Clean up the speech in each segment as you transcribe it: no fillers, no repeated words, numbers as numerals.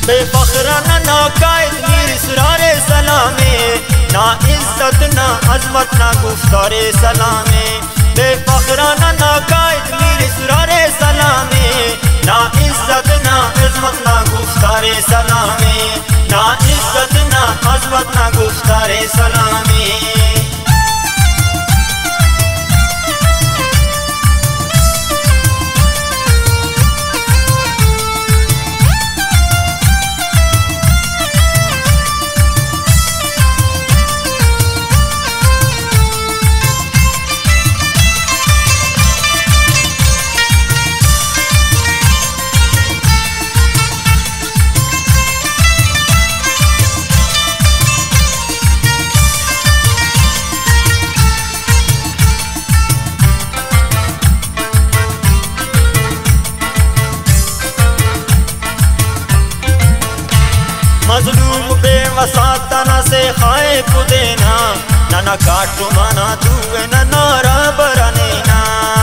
बेफखराना ना कायद मीर इसरारे सलामे, ना इज्जत ना अजमत ना गुफ्तारे सलामे। बेफखराना ना कायद मीर इसरारे सलामे, ना इज्जत ना अजमत ना गुफ्तारे सलामे, ना इज्जत ना अजमत ना गुफ्तारे सलामे। मजलूम बेवसातना से खाए पुदेना, ना काटू माना दुए ना नारा बरनेना।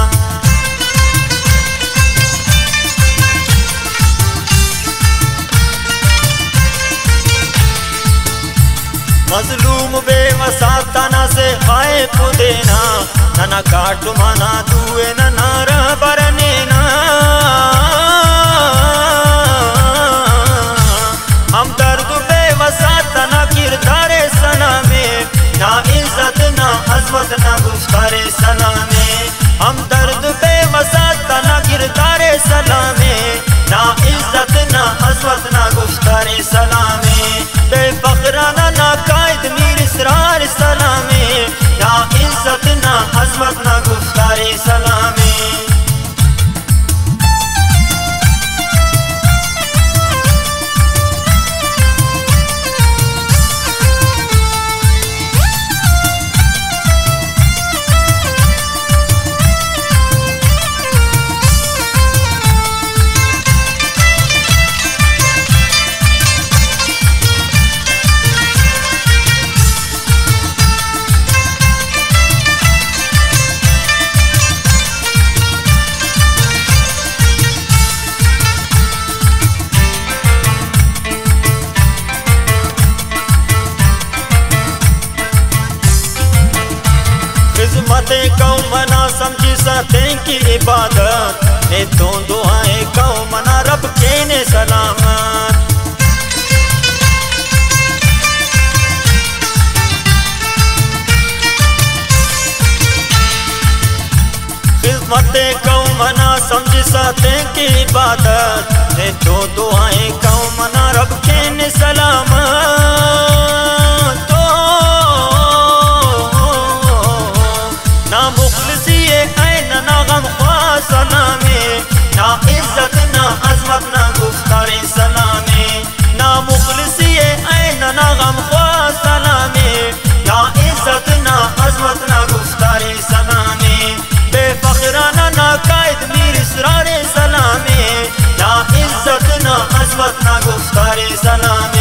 मजलूम बेवसातना से खाए पुदेना, ना काटू माना दुए ना नारा बरनेना। हम दर्द बेवसात ना किरदारे सलामे, ना इज्जत ना अजमत ना गुफ्तारे सलामे। हम दर्द बेवसात ना किरदारे सलामे, ना इज्जत ना अजमत ना गुफ्तारे सलामे। बेफखराना ना कायद मीर इसरार सलामे, ना इज्जत ना अजमत ना गुफ्तारे सलामे। खिज़मते कौम ना समझी सतें की इबादत, ने तो दुआएं कौम ना रब के ने सलामत। खिज़मते कौम ना समझी सतें की इबादत, ने तो दुआएं कौम ना रब के ने सलामत। ना मुखलिसिए ऐन ना गम ख्वाह सलामे, ना इज्जत ना अजमत ना गुफ्तारे सलामे। ना मुखलिसिए ऐन ना गम ख्वाह सलामे, ना इज्जत ना अजमत ना गुफ्तारे सलामे। बेफखराना ना कायद मीर इसरारे सलामे, ना इज्जत ना अजमत ना गुफ्तारे सलामे।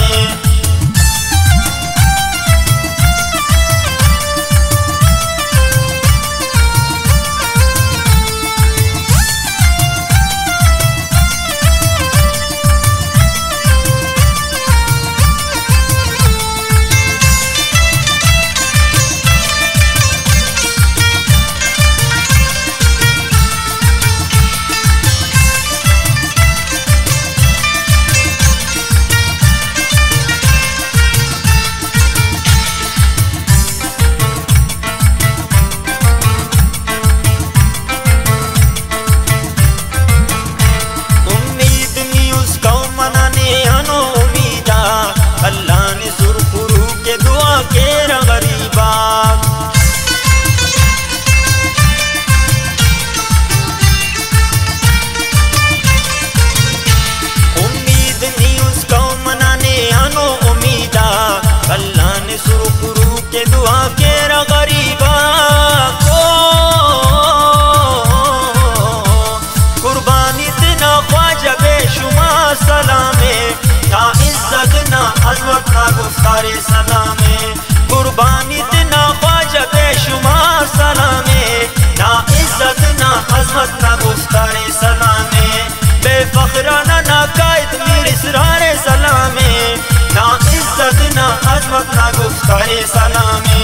बेफखराना ना कायद मीर इसरार सलामे, ना इज्जत ना अजमत ना गुफ्तार सलामे।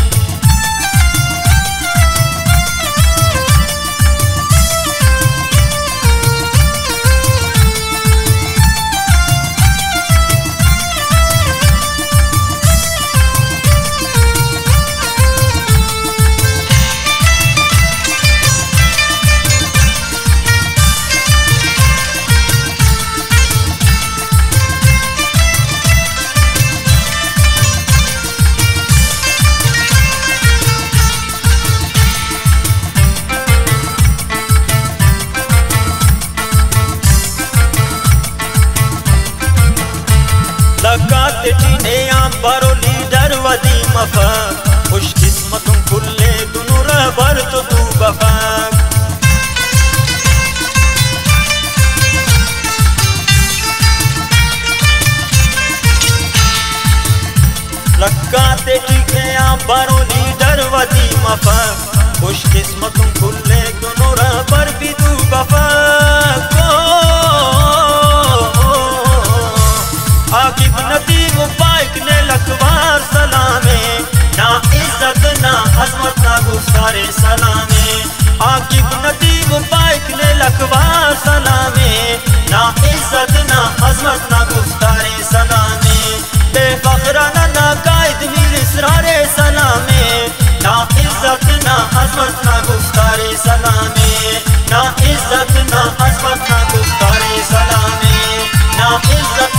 लगाते चीने आंबरो लीडर वदी मफा, खुश किस्मतों खुले दुनू रहबर तो तू बफा। लगाते चीने आंबरो लीडर वदी मफा, खुश किस्मतों खुले दुनू रहबर भी तू बफा। आकिब नदीम पाइक ने लखवार सलामे, ना इज्जत ना अजमत ना गुफ्तारे सलामे। आकिब नदीम पाइक ने लखवार सलामे, ना इज्जत ना अजमत ना गुफ्तारे सलामे। बेफखराना ना कायद मीर इसरार सलामे, ना इज्जत ना अजमत ना गुफ्तारे सलामे। ना इज्जत ना अजमत ना गुफ्तारे सलामे, ना इज्जत